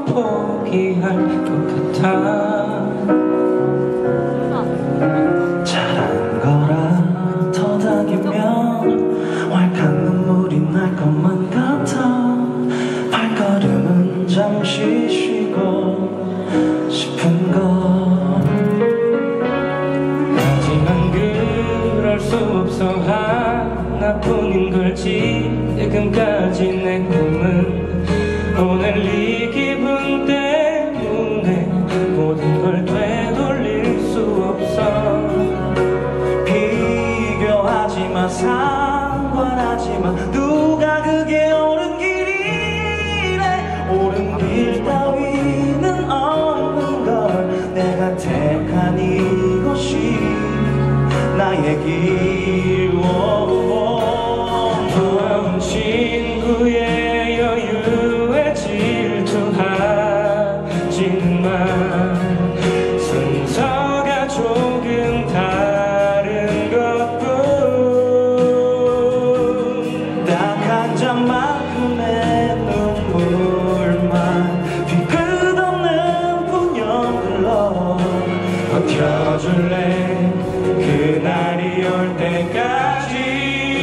포기할 것 같아. 잘한 거라 더닥이면 왈칵 눈물이 날 것만 같아. 발걸음은 잠시 쉬고 싶은 걸. 하지만 그럴 수 없어. 하나뿐인 걸 지금까지 내 꿈은 오늘 이 기분 때문에 모든 걸 되돌릴 수 없어. 비교하지 마, 상관하지 마. 누가 그게 옳은 길이래. 옳은 길 따위는 없는 걸. 내가 택한 이것이 나의 길. 고마운 친구의 여유에 질투하지는 마. 순서가 조금 다른 것뿐. 딱 한 잔만큼의 눈물만 비 끝없는 분연글러 버텨줄래 그날이 올 때까지.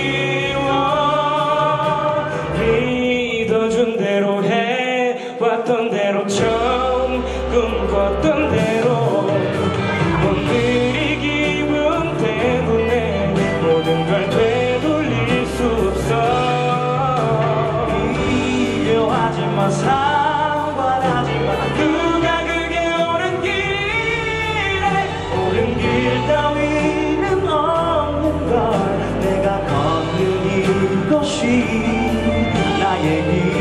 믿어준 대로 해왔던 대로 처음 꿈꿨던 대로 오늘 이 기분 때문에 모든 걸 되돌릴 수 없어. 비교하지 마, 상관하지 마. 누가 그게 옳은 길이래. 옳은 길 따위는 없는 걸. 내가 걷는 이것이 나의 길.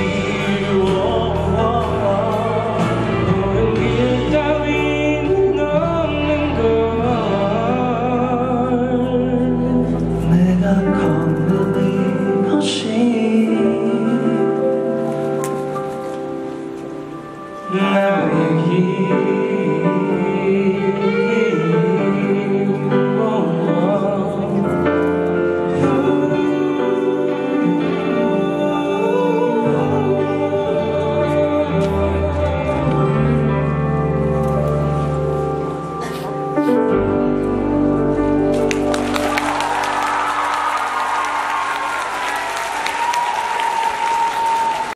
옳은 길 따위는 없는 걸. 내가 걷는 이것이 나의 길.